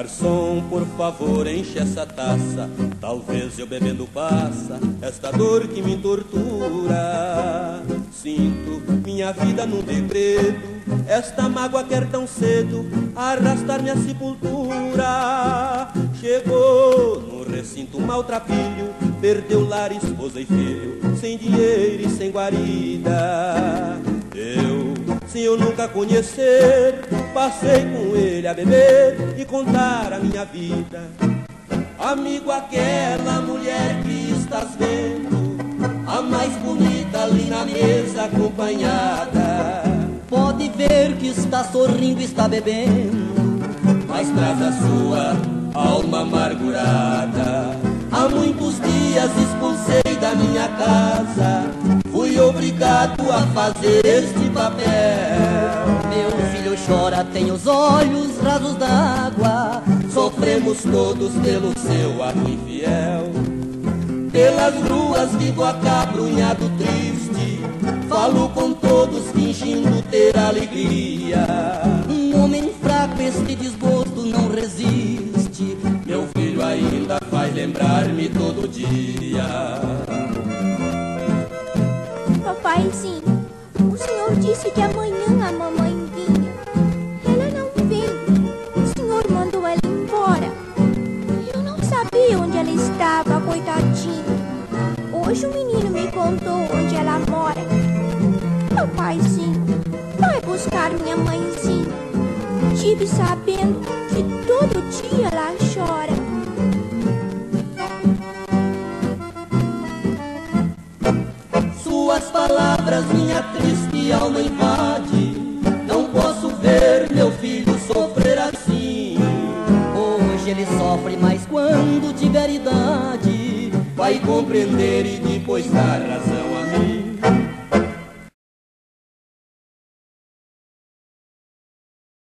Garçom, por favor, enche essa taça. Talvez eu bebendo passa esta dor que me tortura. Sinto minha vida num degredo, esta mágoa quer tão cedo arrastar-me à sepultura. Chegou no recinto um maltrapilho, perdeu lar, esposa e filho, sem dinheiro e sem guarida. Sem eu nunca conhecer, passei com ele a beber e contar a minha vida. Amigo, aquela mulher que estás vendo, a mais bonita ali na mesa acompanhada. Pode ver que está sorrindo, está bebendo, mas traz a sua alma amargurada. Há muitos dias expulsei da minha casa, fui obrigado a fazer este papel. Meu filho chora, tem os olhos rasos d'água, sofremos todos pelo seu ato infiel. Pelas ruas vivo acabrunhado triste, falo com todos fingindo ter alegria. Um homem fraco este desgosto não resiste, meu filho ainda faz lembrar-me todo dia. Papaizinho, o senhor disse que amanhã a mamãe vinha. Ela não veio, o senhor mandou ela embora. Eu não sabia onde ela estava, coitadinha. Hoje o menino me contou onde ela mora. Papaizinho, vai buscar minha mãezinha. Tive sabendo que todo dia ela chora. Suas palavras minha triste alma invade, não posso ver meu filho sofrer assim. Hoje ele sofre, mas quando tiver idade vai compreender e depois dar razão